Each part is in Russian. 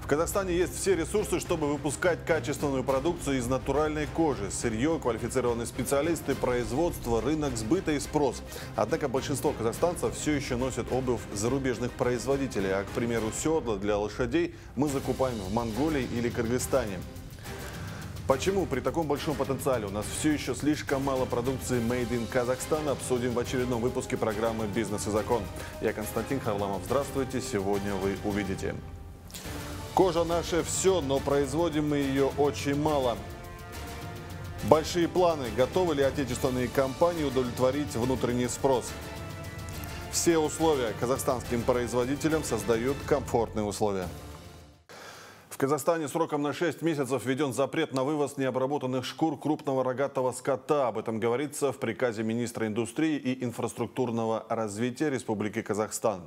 В Казахстане есть все ресурсы, чтобы выпускать качественную продукцию из натуральной кожи. Сырье, квалифицированные специалисты, производство, рынок сбыта и спрос. Однако большинство казахстанцев все еще носят обувь зарубежных производителей. А, к примеру, седла для лошадей мы закупаем в Монголии или Кыргызстане. Почему при таком большом потенциале у нас все еще слишком мало продукции Made in Kazakhstan, обсудим в очередном выпуске программы «Бизнес и закон». Я Константин Харламов. Здравствуйте. Сегодня вы увидите. Кожа наше все, но производим мы ее очень мало. Большие планы. Готовы ли отечественные компании удовлетворить внутренний спрос? Все условия казахстанским производителям создают комфортные условия. В Казахстане сроком на 6 месяцев введен запрет на вывоз необработанных шкур крупного рогатого скота. Об этом говорится в приказе министра индустрии и инфраструктурного развития Республики Казахстан.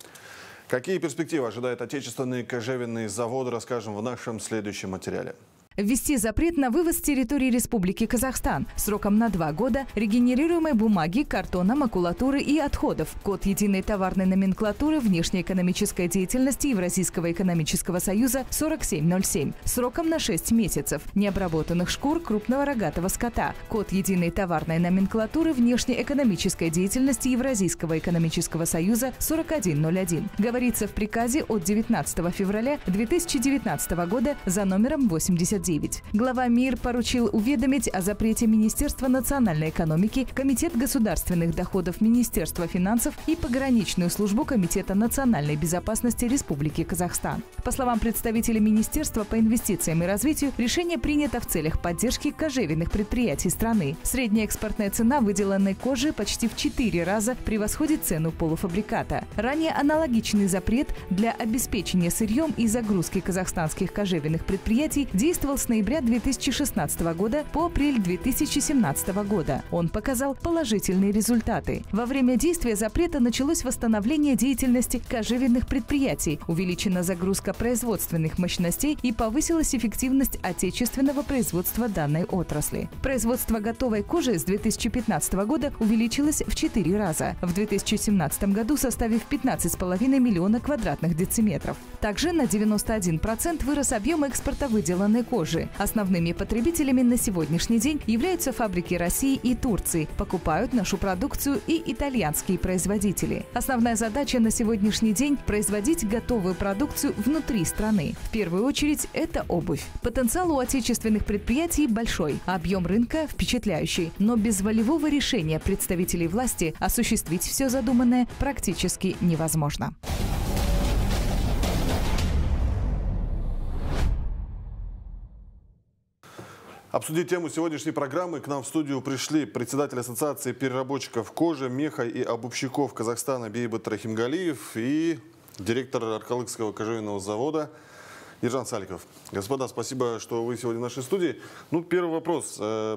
Какие перспективы ожидают отечественные кожевенные заводы, расскажем в нашем следующем материале. Ввести запрет на вывоз с территории Республики Казахстан сроком на 2 года регенерируемой бумаги, картона, макулатуры и отходов. Код единой товарной номенклатуры внешнеэкономической деятельности Евразийского экономического союза 4707. Сроком на 6 месяцев. Необработанных шкур крупного рогатого скота. Код единой товарной номенклатуры внешнеэкономической деятельности Евразийского экономического союза 4101. Говорится в приказе от 19 февраля 2019 года за номером 89. Глава МИР поручил уведомить о запрете Министерства национальной экономики, Комитет государственных доходов Министерства финансов и Пограничную службу Комитета национальной безопасности Республики Казахстан. По словам представителя Министерства по инвестициям и развитию, решение принято в целях поддержки кожевенных предприятий страны. Средняя экспортная цена выделанной кожи почти в 4 раза превосходит цену полуфабриката. Ранее аналогичный запрет для обеспечения сырьем и загрузки казахстанских кожевенных предприятий действовал с ноября 2016 года по апрель 2017 года. Он показал положительные результаты. Во время действия запрета началось восстановление деятельности кожевенных предприятий, увеличена загрузка производственных мощностей и повысилась эффективность отечественного производства данной отрасли. Производство готовой кожи с 2015 года увеличилось в 4 раза, в 2017 году составив 15,5 миллиона квадратных дециметров. Также на 91% вырос объем экспорта выделанной кожи. Основными потребителями на сегодняшний день являются фабрики России и Турции. Покупают нашу продукцию и итальянские производители. Основная задача на сегодняшний день – производить готовую продукцию внутри страны. В первую очередь это обувь. Потенциал у отечественных предприятий большой, а объем рынка впечатляющий. Но без волевого решения представителей власти осуществить все задуманное практически невозможно. Обсудить тему сегодняшней программы к нам в студию пришли председатель Ассоциации переработчиков кожи, меха и обувщиков Казахстана Бейбат Рахимгалиев и директор Аркалыкского кожевенного завода Ержан Саликов. Господа, спасибо, что вы сегодня в нашей студии. Первый вопрос.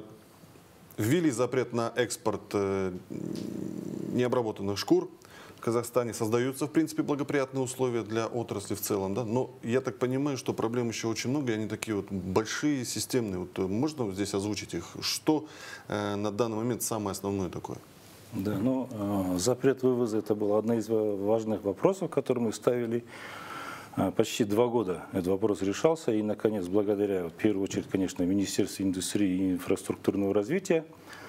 Ввели запрет на экспорт необработанных шкур. В Казахстане создаются, в принципе, благоприятные условия для отрасли в целом, да? Но я так понимаю, что проблем еще очень много, и они такие вот большие, системные. Можно здесь озвучить их? Что на данный момент самое основное такое? Да, запрет вывоза – это был один из важных вопросов, которые мы ставили. Почти 2 года этот вопрос решался, и, наконец, благодаря, в первую очередь, конечно, Министерству индустрии и инфраструктурного развития,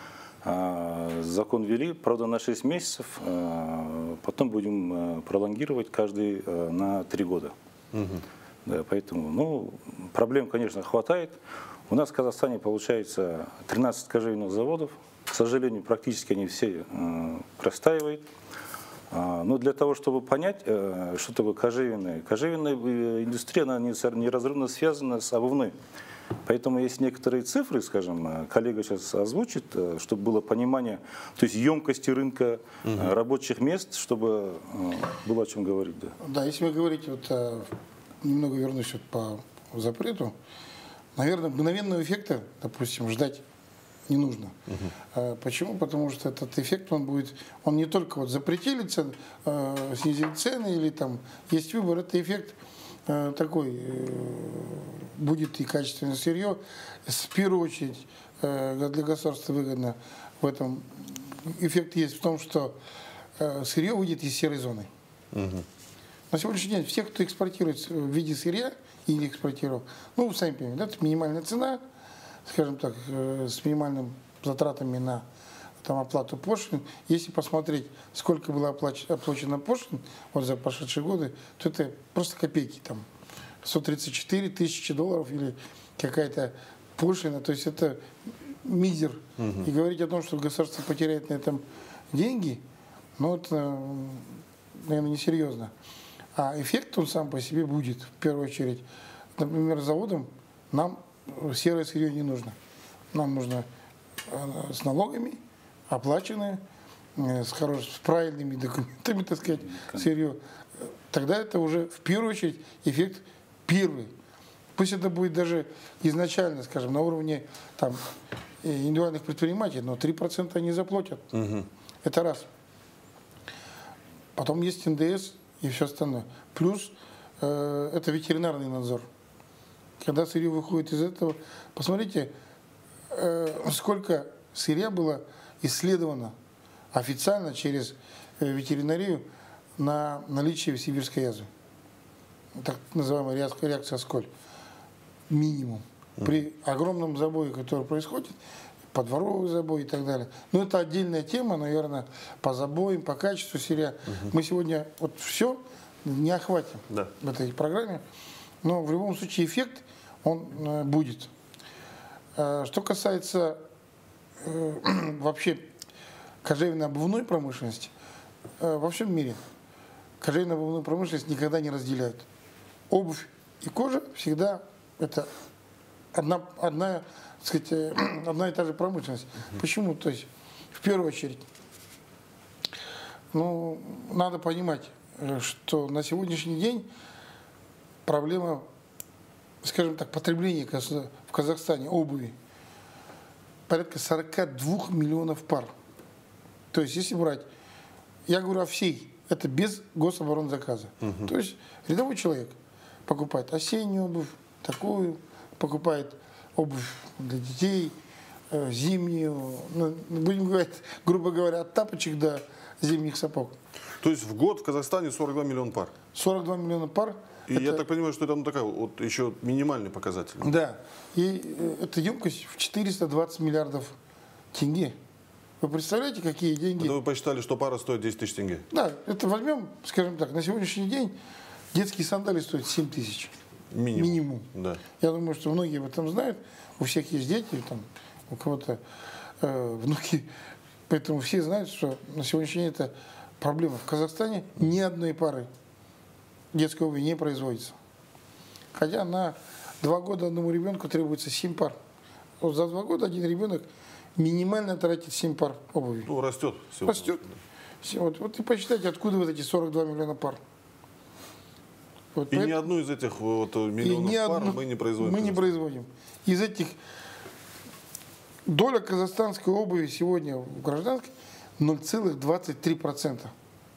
закон ввели, правда, на 6 месяцев, потом будем пролонгировать каждый на 3 года. Да, поэтому, проблем, конечно, хватает. У нас в Казахстане получается 13 кожевенных заводов. К сожалению, практически они все простаивают. Но для того, чтобы понять, что такое кожевенная индустрия, она неразрывно связана с обувной. Поэтому есть некоторые цифры, скажем, коллега сейчас озвучит, чтобы было понимание, то есть емкости рынка, рабочих мест, чтобы было о чем говорить. Да, если вы говорите, немного вернусь по запрету, наверное, мгновенного эффекта, допустим, ждать не нужно. Почему? Потому что этот эффект, он не только запретили цены, снизили цены или там есть выбор, это эффект такой, будет и качественное сырье. В первую очередь для государства выгодно в этом. Эффект есть в том, что сырье выйдет из серой зоны. На сегодняшний день все, кто экспортирует в виде сырья или экспортировал, ну, вы сами понимаете, да, это минимальная цена, скажем так, с минимальными затратами на там, оплату пошлин. Если посмотреть, сколько было оплачено пошлин вот за прошедшие годы, то это просто копейки, там, 134 тысячи долларов или какая-то пошлина, то есть это мизер. И говорить о том, что государство потеряет на этом деньги, ну, это, наверное, несерьезно. А эффект он сам по себе будет, в первую очередь. Например, заводам нам серое сырье не нужно. Нам нужно с налогами, оплаченное, с правильными документами, так сказать, сырье. Тогда это уже, в первую очередь, эффект первый. Пусть это будет даже изначально, скажем, на уровне там, индивидуальных предпринимателей, но 3% они заплатят. Это раз. Потом есть НДС и все остальное. Плюс это ветеринарный надзор. Когда сырье выходит из этого, посмотрите, сколько сырья было исследовано официально через ветеринарию на наличие сибирской язвы. Так называемая реакция Сколь. Минимум. При огромном забое, который происходит, подворовый забой и так далее. Но это отдельная тема, наверное, по забоям, по качеству сырья. Мы сегодня вот все не охватим в этой программе, но в любом случае эффект он будет. Что касается вообще кожевенно-обувной промышленности, во всем мире кожевенно-обувную промышленность никогда не разделяют. Обувь и кожа всегда это одна и та же промышленность. Почему? То есть, в первую очередь, ну, надо понимать, что на сегодняшний день проблема, скажем так, потребления в Казахстане обуви порядка 42 миллионов пар. То есть, если брать, я говорю о всей, это без гособоронзаказа. То есть, рядовой человек покупает осеннюю обувь, такую, покупает обувь для детей, зимнюю, ну, будем говорить, грубо говоря, от тапочек до зимних сапог. То есть в год в Казахстане 42 миллиона пар? 42 миллиона пар. И это... я так понимаю, что это такая вот еще минимальный показатель. Да. И эта емкость в 420 миллиардов тенге. Вы представляете, какие деньги? Это вы посчитали, что пара стоит 10 тысяч тенге? Да, это возьмем, скажем так, на сегодняшний день детские сандали стоят 7 тысяч. Минимум. Да. Я думаю, что многие об этом знают. У всех есть дети, там, у кого-то внуки. Поэтому все знают, что на сегодняшний день это проблема. В Казахстане ни одной пары детской обуви не производится. Хотя на 2 года одному ребенку требуется 7 пар. Вот за 2 года один ребенок минимально тратит 7 пар обуви. Ну, растет. Растет. Вот и посчитайте, откуда вот эти 42 миллиона пар. Вот, и ни одну из этих вот миллионов пар мы не производим. Мы не производим. Из этих доля казахстанской обуви сегодня в гражданской 0,23%.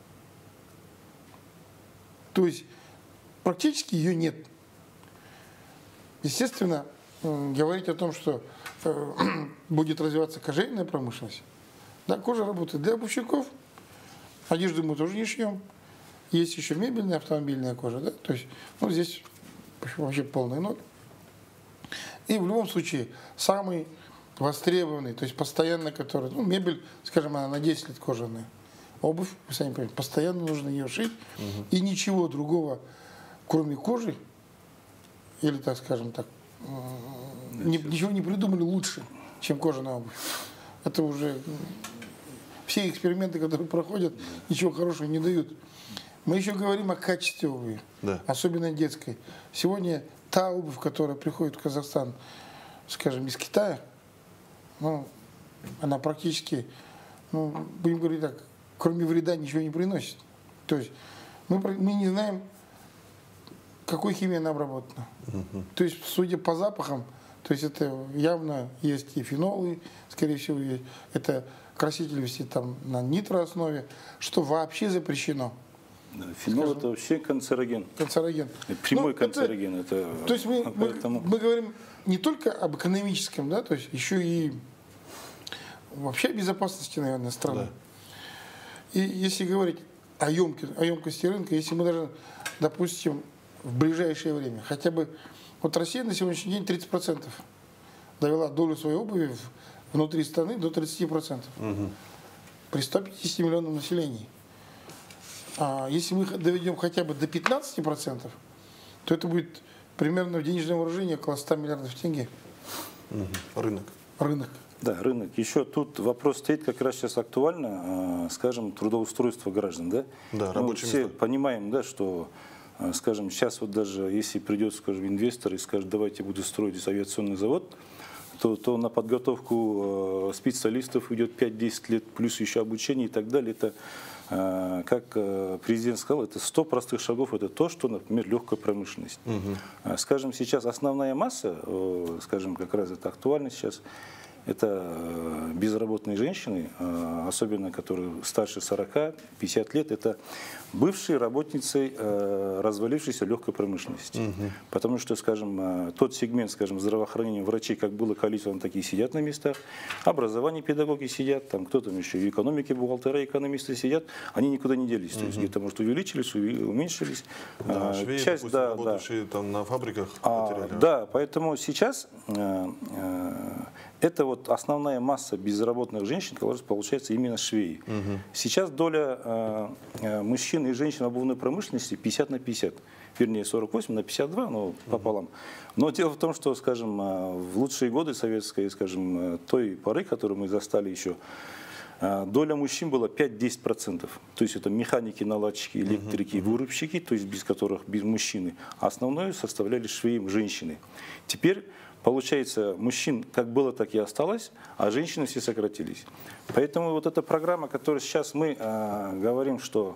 То есть практически ее нет. Естественно, говорить о том, что будет развиваться кожевенная промышленность. Да, кожа работает для обувщиков, одежду мы тоже не шьем. Есть еще мебельная, автомобильная кожа, да? То есть, ну, здесь вообще полный ноль. И в любом случае, самый востребованный, то есть постоянно, который, ну, мебель, скажем, она на 10 лет кожаная. Обувь, вы сами понимаете, постоянно нужно ее шить. И ничего другого, кроме кожи, или, так скажем так, ничего не придумали лучше, чем кожаная обувь. Это уже все эксперименты, которые проходят, ничего хорошего не дают. Мы еще говорим о качестве обуви, да. Особенно детской. Сегодня та обувь, которая приходит в Казахстан, скажем, из Китая, ну, она практически, ну, будем говорить так, кроме вреда ничего не приносит. То есть мы не знаем, какой химией она обработана. То есть, судя по запахам, то есть это явно есть и фенолы, скорее всего, это краситель вести там на нитрооснове, что вообще запрещено. Фенол это вообще канцероген. Канцероген. Прямой канцероген. То есть мы говорим не только об экономическом, да, то есть еще и вообще о безопасности, наверное, страны. Да. И если говорить о емкости рынка, если мы даже допустим, в ближайшее время. Хотя бы, вот Россия на сегодняшний день 30% довела долю своей обуви внутри страны до 30%. При 150 миллионном населении. А если мы доведем хотя бы до 15%, то это будет примерно в денежном выражении около 100 миллиардов тенге. Рынок. Рынок. Да, рынок. Еще тут вопрос стоит как раз сейчас актуально, скажем, трудоустройство граждан. Да, да, мы рабочие все места. Понимаем, да, что, скажем, сейчас вот даже если придет, скажем, инвестор и скажет, давайте буду строить авиационный завод, то на подготовку специалистов идет 5-10 лет, плюс еще обучение и так далее. Это, как президент сказал, это 100 простых шагов, это то, что, например, легкая промышленность. Скажем, сейчас основная масса, скажем, как раз это актуально сейчас, это безработные женщины, особенно которые старше 40-50 лет, это бывшие работницы развалившейся легкой промышленности. Потому что, скажем, тот сегмент, скажем, здравоохранения врачей, как было количество, такие сидят на местах, образование педагоги сидят, там кто-то еще в экономике, бухгалтера, экономисты сидят, они никуда не делись. То есть где-то, может, увеличились, уменьшились. Да, швеи, часть, допустим, да, работающие там на фабриках, потеряли. да, поэтому сейчас это вот основная масса безработных женщин, которая получается именно швеи. Сейчас доля мужчин и женщин в обувной промышленности 50 на 50. Вернее, 48 на 52, но пополам. Но дело в том, что, скажем, в лучшие годы советской, скажем, той поры, которую мы застали еще, доля мужчин была 5-10%. То есть это механики, наладчики, электрики, вырубщики, то есть без которых без мужчины. А основное составляли швеи женщины. Теперь получается, мужчин как было, так и осталось, а женщины все сократились. Поэтому вот эта программа, которую сейчас мы говорим, что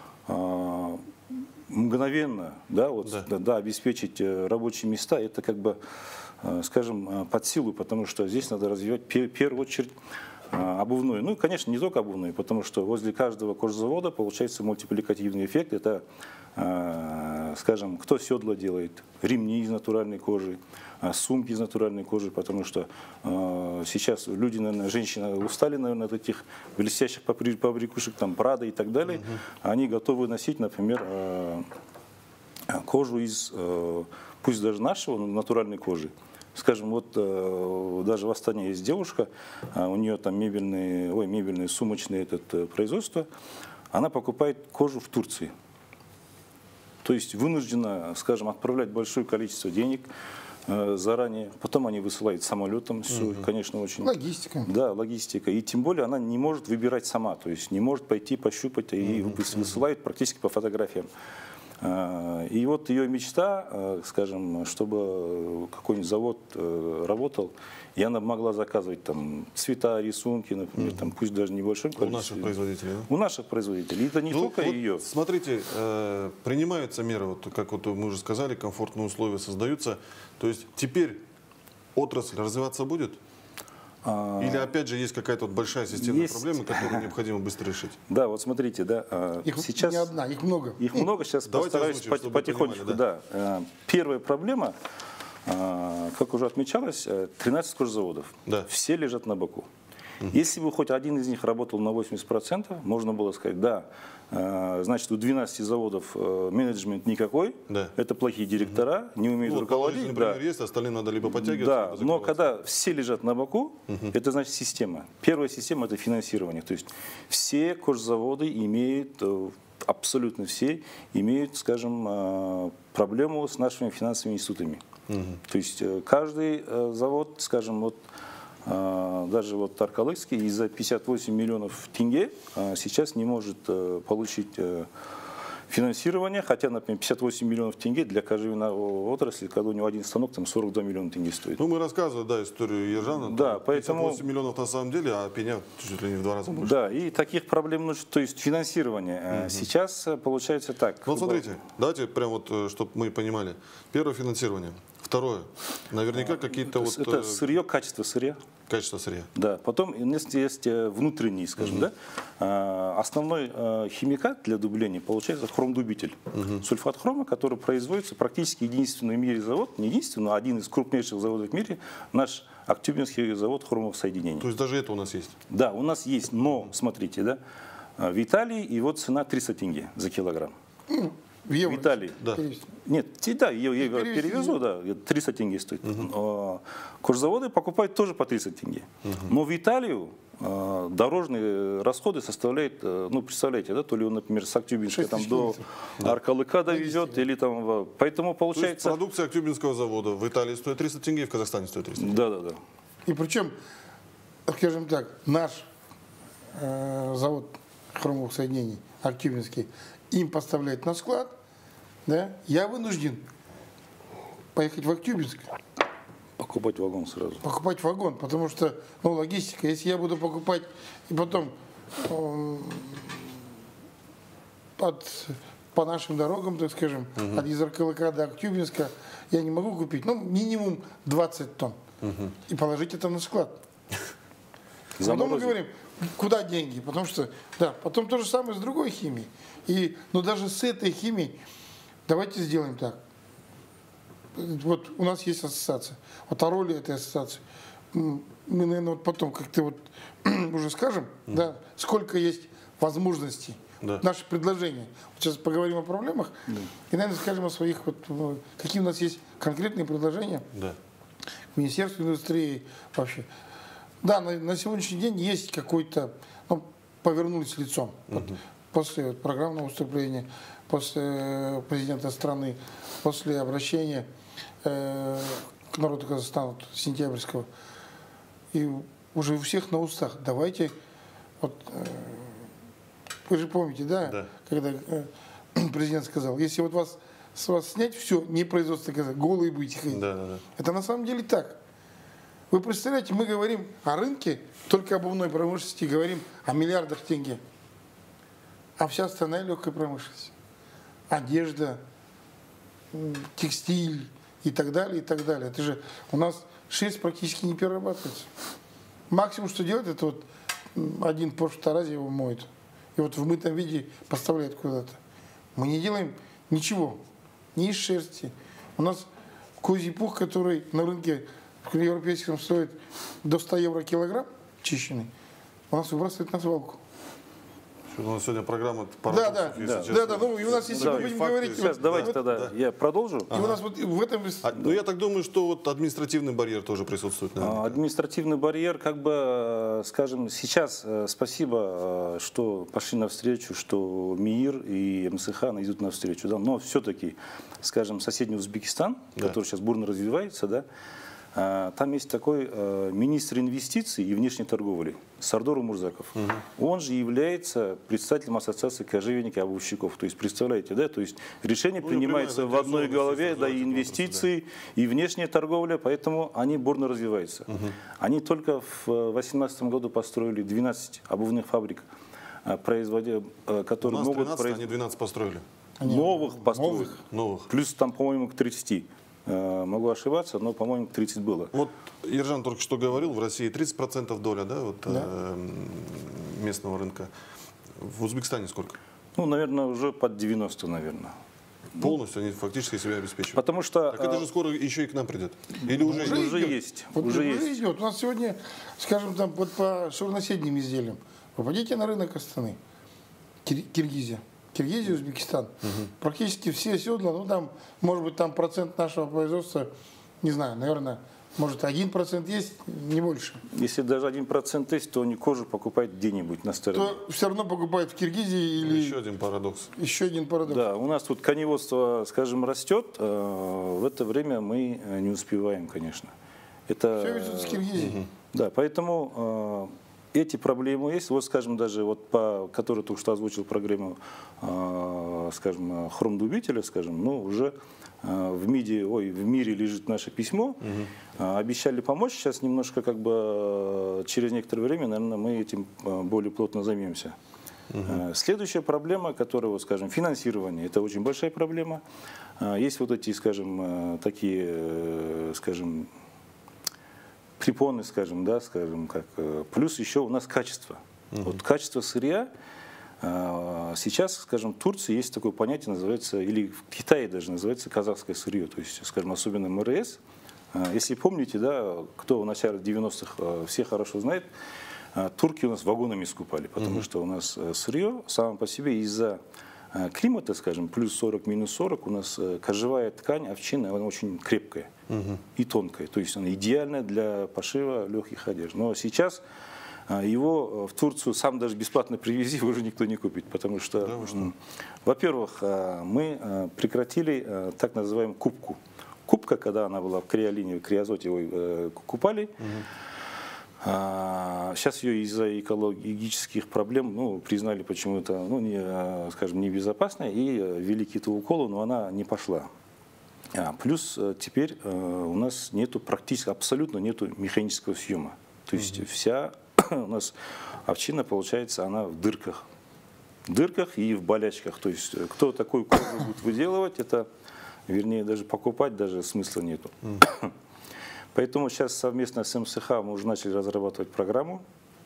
мгновенно, да, вот, да, обеспечить рабочие места, это как бы, скажем, под силу, потому что здесь надо развивать в первую очередь обувную. Ну, конечно, не только обувную, потому что возле каждого кожзавода получается мультипликативный эффект. Это, скажем, кто седла делает, ремни из натуральной кожи, сумки из натуральной кожи, потому что сейчас люди, наверное, женщины устали, наверное, от этих блестящих побрякушек, там, Прада и так далее. Они готовы носить, например, кожу из, пусть даже нашего, натуральной кожи. Скажем, вот даже в Астане есть девушка, у нее там мебельные сумочные производство, она покупает кожу в Турции. То есть вынуждена, скажем, отправлять большое количество денег заранее, потом они высылают самолетом, все, конечно, очень... Логистика. Да, логистика. И тем более она не может выбирать сама, то есть не может пойти пощупать и высылает практически по фотографиям. И вот ее мечта, скажем, чтобы какой-нибудь завод работал, и она могла заказывать там цвета, рисунки, например, там, пусть даже небольшой количестве. У наших производителей, да? У наших производителей. И это не только вот ее. Смотрите, принимаются меры, вот, как вот мы уже сказали, комфортные условия создаются. То есть теперь отрасль развиваться будет? Или опять же есть какая-то вот большая системная проблема, которую необходимо быстро решить? Да, вот смотрите, да. Их сейчас не одна, их много. Их много, сейчас постараюсь потихонечку. Да. Первая проблема, как уже отмечалось, 13 кожзаводов. Да. Все лежат на боку. Если бы хоть один из них работал на 80%, можно было сказать, да, значит, у 12 заводов менеджмент никакой, это плохие директора, не умеют руководить. Например, есть, остальным надо либо подтягиваться, да, либо но когда все лежат на боку, это значит система. Первая система – это финансирование. То есть все кожзаводы имеют, абсолютно все, имеют, скажем, проблему с нашими финансовыми институтами. То есть каждый завод, скажем, вот, даже вот Таркалыкский из-за 58 миллионов тенге сейчас не может получить финансирование, хотя, например, 58 миллионов тенге для кожевенной отрасли, когда у него один станок, там 42 миллиона тенге стоит. Ну, мы рассказывали, да, историю Ержана. Да, поэтому... 58 миллионов на самом деле, а пеня чуть ли не в 2 раза больше. Да, и таких проблем, ну, то есть финансирование. Сейчас получается так. Ну, смотрите, давайте прям вот, чтобы мы понимали. Первое — финансирование. Второе, наверняка какие-то вот... Это сырье, качество сырья. Качество сырья. Да, потом есть внутренний, скажем, да. Основной химикат для дубления получается хромдубитель. Сульфат хрома, который производится практически единственный в мире завод, не единственный, но один из крупнейших заводов в мире, наш Актюбинский завод хромовых соединений. То есть даже это у нас есть? Да, у нас есть, но, смотрите, да, в Италии его цена 300 тенге за килограмм. В евро. Италии. Да. Нет, да, я перевезу, да, 300 тенге стоит. Кожзаводы покупают тоже по 30 тенге. Но в Италию дорожные расходы составляют, ну, представляете, да, то ли он, например, с Актюбинска там до Аркалыка довезет, или там, поэтому То есть получается... продукция Актюбинского завода в Италии стоит 300 тенге, в Казахстане стоит 300 тенге. Да. И причем, скажем так, наш завод хромовых соединений, Актюбинский, им поставляет на склад, да, я вынужден поехать в Актюбинск. Покупать вагон сразу. Покупать вагон, потому что, ну, логистика, если я буду покупать и потом по нашим дорогам, так скажем, от Изаркалыка до Актюбинска, я не могу купить, ну, минимум 20 тонн и положить это на склад. Потом мы говорим, куда деньги, потому что, да, потом то же самое с другой химией. Но даже с этой химией давайте сделаем так. Вот у нас есть ассоциация. Вот о роли этой ассоциации мы, наверное, вот потом как-то вот уже скажем, да, сколько есть возможностей, наши предложения. Вот сейчас поговорим о проблемах и, наверное, скажем о своих, вот, какие у нас есть конкретные предложения к Министерству индустрии вообще. Да, на сегодняшний день есть какой-то, ну, повернулись лицом. Вот, после программного выступления, после президента страны, после обращения к народу Казахстана сентябрьского. И уже у всех на устах. Давайте, вот, вы же помните, да. Когда президент сказал, если вот с вас снять все, не производство газа, голые будете ходить. Это на самом деле так. Вы представляете, мы говорим о рынке, только обувной промышленности, говорим о миллиардах тенге. А вся остальная легкая промышленность, одежда, текстиль и так далее, и так далее. Это же у нас шерсть практически не перерабатывается. Максимум, что делать, это вот один Порш в Таразе его моет. И вот в мытом виде поставляет куда-то. Мы не делаем ничего, ни из шерсти. У нас козий пух, который на рынке в европейском стоит до 100 евро килограмм чищенный, у нас выбрасывают на свалку. У нас сегодня программа Да. Ну и у нас, если мы будем говорить... Сейчас давайте тогда я продолжу. И у нас вот в этом... Ну я так думаю, что вот административный барьер тоже присутствует. Административный барьер, как бы, скажем, сейчас спасибо, что пошли навстречу, что МИИР и МСХ идут навстречу, да, но все-таки, скажем, соседний Узбекистан, который сейчас бурно развивается, да, там есть такой министр инвестиций и внешней торговли Сардор Умурзаков. Он же является представителем ассоциации кожевенников и обувщиков. То есть, представляете, да, то есть решение принимается в одной голове, да, и инвестиции, и внешняя торговля, поэтому они бурно развиваются. Они только в 2018 году построили 12 обувных фабрик, которые могут... 13, они 12 построили. Новых построили. Новых. Плюс там, по-моему, к 30. Могу ошибаться, но, по-моему, 30 было. Вот Ержан только что говорил, в России 30% доля, да, вот, местного рынка. В Узбекистане сколько? Ну, наверное, уже под 90, наверное. Полностью они фактически себя обеспечивают. Потому что... Так это же скоро еще и к нам придет. Или уже есть. Вот уже есть. У нас сегодня, скажем, там вот по шурноседним изделиям. Попадите на рынок Астаны, Киргизия, Узбекистан. Практически все седла, ну там, может быть, там процент нашего производства, не знаю, наверное, может 1% есть, не больше. Если даже 1% есть, то они кожу покупают где-нибудь на стороне. То все равно покупают в Киргизии или... Еще один парадокс. Еще один парадокс. Да, у нас тут коневодство, скажем, растет, в это время мы не успеваем, конечно. Это... Все везут с Киргизии. Да, поэтому... Эти проблемы есть. Вот, скажем, даже вот по, который только что озвучил программу, скажем, хромдубителя, скажем, ну, уже в мире лежит наше письмо. Обещали помочь. Сейчас немножко, как бы, через некоторое время, наверное, мы этим более плотно займемся. Следующая проблема, которая, вот, скажем, финансирование. Это очень большая проблема. Есть вот эти, скажем, такие, скажем, препоны, скажем, да, скажем, как. Плюс еще у нас качество. Вот качество сырья. Сейчас, скажем, в Турции есть такое понятие, называется, или в Китае даже называется казахское сырье. То есть, скажем, особенно МРС. Если помните, да, кто в начале 90-х все хорошо знает, турки у нас вагонами скупали, потому что у нас сырье само по себе из-за климата, скажем, плюс 40, минус 40, у нас кожевая ткань овчины, она очень крепкая и тонкая. То есть она идеальна для пошива легких одежд. Но сейчас его в Турцию сам даже бесплатно привези, уже никто не купит. Потому что, во-первых, мы прекратили так называемую кубку. Кубка, когда она была в криолине, в криозоте его купали, сейчас ее из-за экологических проблем признали почему-то скажем, небезопасной и ввели китовую колу, но она не пошла. Плюс теперь у нас нету практически, абсолютно нету механического съема. То есть вся у нас овчина, получается, она в дырках. В дырках и в болячках. То есть кто такую кожу будет выделывать, это, вернее, даже покупать даже смысла нету. Поэтому сейчас совместно с МСХ мы уже начали разрабатывать программу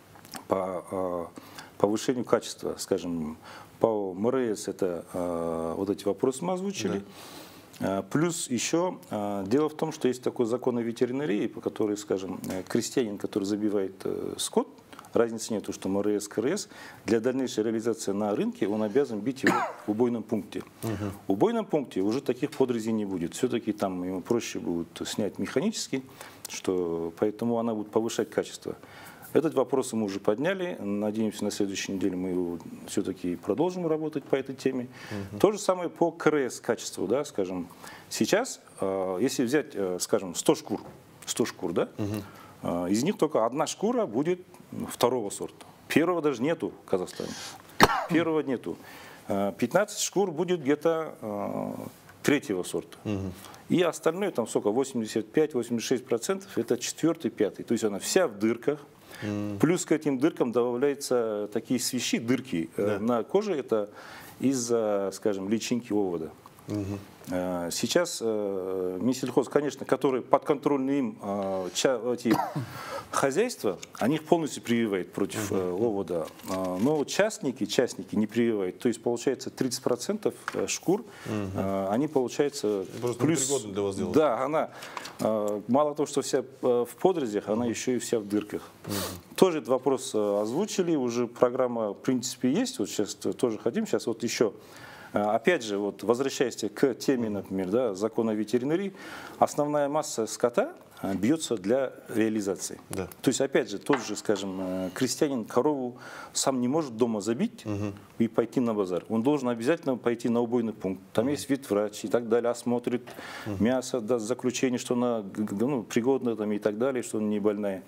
по повышению качества. Скажем, по МРС это вот эти вопросы мы озвучили. Да. Плюс еще дело в том, что есть такой закон о ветеринарии, по которому, скажем, крестьянин, который забивает скот, разницы нету, что МРС, КРС, для дальнейшей реализации на рынке он обязан бить его в убойном пункте. В убойном пункте уже таких подрезей не будет. Все-таки там ему проще будет снять механически, поэтому она будет повышать качество. Этот вопрос мы уже подняли. Надеемся, на следующей неделе мы его все-таки продолжим работать по этой теме. То же самое по КРС качеству. Да, скажем, сейчас, если взять, скажем, 100 шкур, да, из них только одна шкура будет второго сорта. Первого даже нету в Казахстане. Первого нету. 15 шкур будет где-то третьего сорта. И остальное, там сколько, 85-86% это 4-й, 5-й. То есть она вся в дырках. Плюс к этим дыркам добавляются такие свищи, дырки на коже. Это из-за, скажем, личинки овода. Сейчас Минсельхоз, конечно, которые подконтрольны им эти хозяйства, они их полностью прививают против овода. Но частники не прививают. То есть получается 30% шкур, они получается просто плюс. Непригодны для вас делать. Да, она мало того, что вся в подрезях, она еще и вся в дырках. Тоже этот вопрос озвучили, уже программа в принципе есть. Вот сейчас тоже хотим, сейчас вот еще. Опять же, вот возвращаясь к теме, например, да, закона о ветеринарии, основная масса скота бьется для реализации. Да. То есть, опять же, тот же, скажем, крестьянин корову сам не может дома забить и пойти на базар. Он должен обязательно пойти на убойный пункт. Там есть ветврач и так далее, осмотрит мясо, даст заключение, что она пригодна там, и так далее, что она не больная.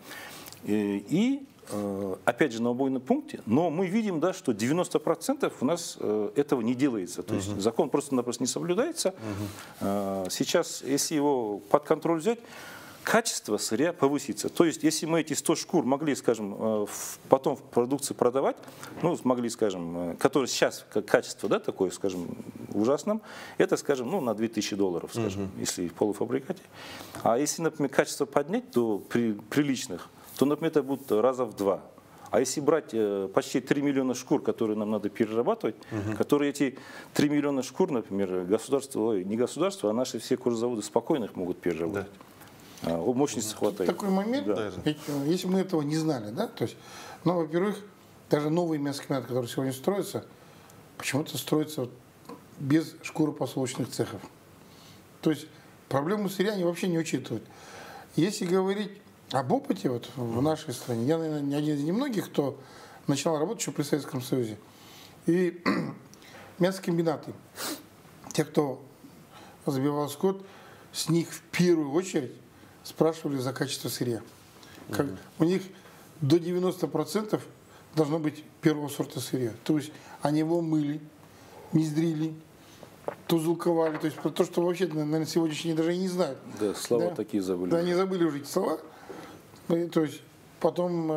Опять же, на убойном пункте, но мы видим, да, что 90% у нас этого не делается. То есть закон просто-напросто не соблюдается. Сейчас, если его под контроль взять, качество сырья повысится. То есть, если мы эти 100 шкур могли, скажем, потом в продукции продавать, смогли, скажем, которые сейчас качество, да, такое, скажем, ужасном, это, скажем, на $2000, скажем, если в полуфабрикате. А если, например, качество поднять до приличных, то, например, это будет раза в 2. А если брать почти 3 миллиона шкур, которые нам надо перерабатывать, которые эти 3 миллиона шкур, например, не государство, а наши все кожзаводы спокойно их могут переработать. Да. Мощности хватает. Такой момент, да. Если мы этого не знали, да, то есть, во-первых, даже новые мясокомбинаты, которые сегодня строятся, почему-то строятся без шкуропосолочных цехов. То есть проблему сырья они вообще не учитывают. Если говорить об опыте вот в нашей стране, я, наверное, не один из немногих, кто начинал работать еще при Советском Союзе. И мясокомбинаты, те, кто забивал скот, с них в первую очередь спрашивали за качество сырья. У них до 90% должно быть первого сорта сырья. То есть они его мыли, низдрили, тузулковали. То есть то, что вообще, наверное, сегодняшние даже и не знают. Да, слова такие забыли. Да, они забыли уже эти слова. То есть потом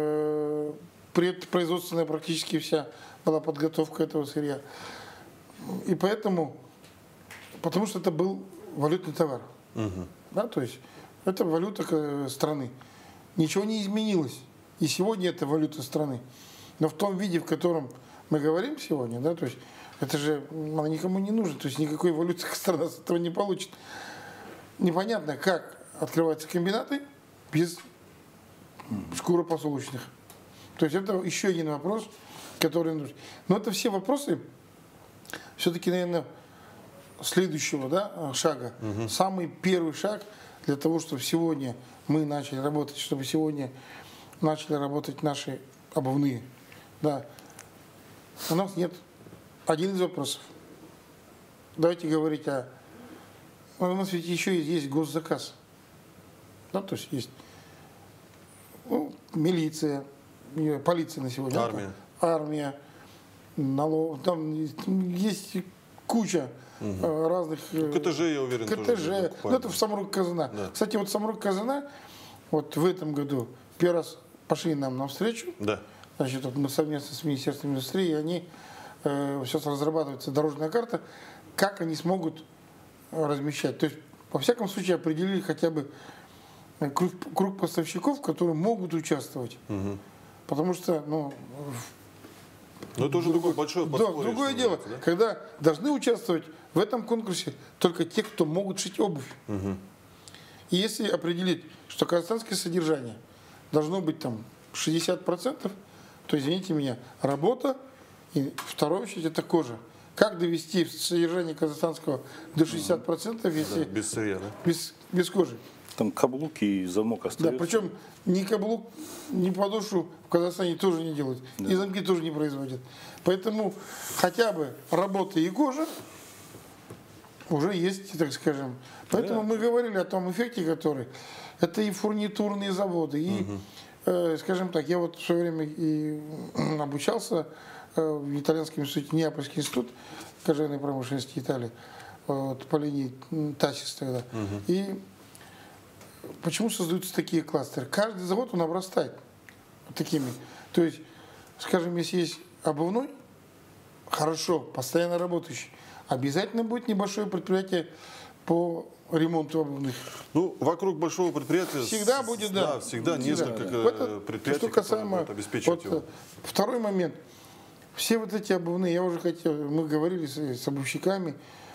предпроизводственная практически вся была подготовка этого сырья. И потому что это был валютный товар. Да, то есть это валюта страны. Ничего не изменилось. И сегодня это валюта страны. Но в том виде, в котором мы говорим сегодня, да, то есть это же никому не нужно. То есть никакой валюты страна с этого не получит. Непонятно, как открываются комбинаты без шкуропосолочных. То есть это еще один вопрос, который нужен. Но это все вопросы, все-таки, наверное, следующего, да, шага. Самый первый шаг для того, чтобы сегодня мы начали работать, чтобы сегодня начали работать наши обувные. Да. У нас нет. Один из вопросов. Давайте говорить у нас ведь еще есть госзаказ. Да, то есть есть милиция, полиция на сегодня. Армия. Армия, налог. Там есть куча разных... КТЖ, я уверен, тоже КТЖ. Ну, это в Самрук Казана. Да. Кстати, вот Самрук Казана вот в этом году первый раз пошли нам навстречу. Да. Значит, вот мы совместно с Министерством индустрии, они сейчас разрабатывается дорожная карта, как они смогут размещать. То есть, во всяком случае, определили хотя бы круг поставщиков, которые могут участвовать. Потому что, Но это уже другое большое подспорье. Да, другое что дело, называется, да? когда должны участвовать в этом конкурсе только те, кто могут шить обувь. И если определить, что казахстанское содержание должно быть там 60%, то, извините меня, работа, и в вторую очередь это кожа. Как довести содержание казахстанского до 60%, если Без сырья, да? без кожи? Там каблук и замок Да, остается. причем ни каблук, ни подошву в Казахстане тоже не делают. И замки тоже не производят. Поэтому хотя бы работа и кожа уже есть, так скажем. Поэтому мы говорили о том эффекте, который... Это и фурнитурные заводы, и, скажем так, я вот в свое время и обучался в итальянском институте, Неапольский институт кожевенной промышленности Италии, вот, по линии ТАСИС тогда. И почему создаются такие кластеры? Каждый завод, он обрастает такими. То есть, скажем, если есть обувной, хорошо, постоянно работающий, обязательно будет небольшое предприятие по ремонту обувных. Ну, вокруг большого предприятия Всегда будет, да. Да, всегда несколько предприятий, что касаемо, которые будут обеспечивать его. Второй момент. Все вот эти обувные, я уже хотел, мы говорили с обувщиками,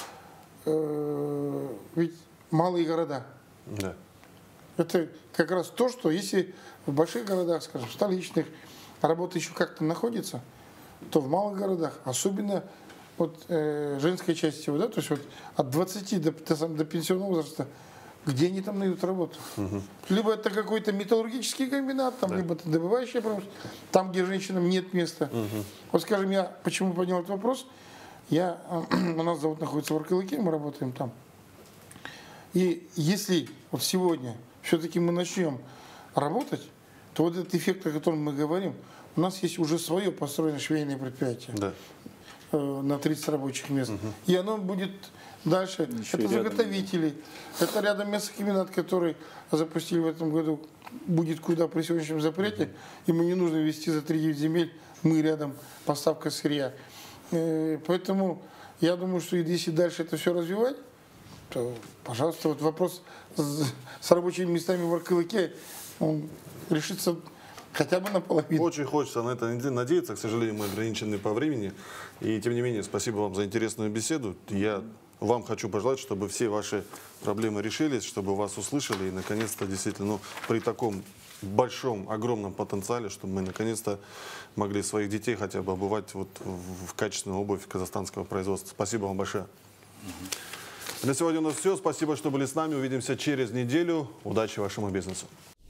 ведь малые города. Да. Это как раз то, что если в больших городах, скажем, столичных, работа еще как-то находится, то в малых городах, особенно вот, женская часть его, да, то есть вот от 20 до пенсионного возраста, где они там найдут работу? Либо это какой-то металлургический комбинат, там, либо это добывающая промышленность, там, где женщинам нет места. Вот, скажем, я почему поднял этот вопрос? У нас завод находится в Аркылыке, мы работаем там. И если вот сегодня все-таки мы начнем работать, то вот этот эффект, о котором мы говорим, у нас есть уже свое построенное швейное предприятие. Да. На 30 рабочих мест. И оно будет дальше. Еще это рядом. заготовители. Это рядом мясокомбинат, который запустили в этом году, будет куда при сегодняшнем запрете. Ему не нужно везти за 3 земель. Мы рядом, поставка сырья. Поэтому я думаю, что если дальше это все развивать, то, пожалуйста, вот вопрос с рабочими местами в Аркылыке, он решится хотя бы наполовину. Очень хочется на это надеяться. К сожалению, мы ограничены по времени. И тем не менее, спасибо вам за интересную беседу. Я вам хочу пожелать, чтобы все ваши проблемы решились, чтобы вас услышали. И, наконец-то, действительно, при таком большом, огромном потенциале, чтобы мы, наконец-то, могли своих детей хотя бы обувать вот в качественную обувь казахстанского производства. Спасибо вам большое. На сегодня у нас все. Спасибо, что были с нами. Увидимся через неделю. Удачи вашему бизнесу.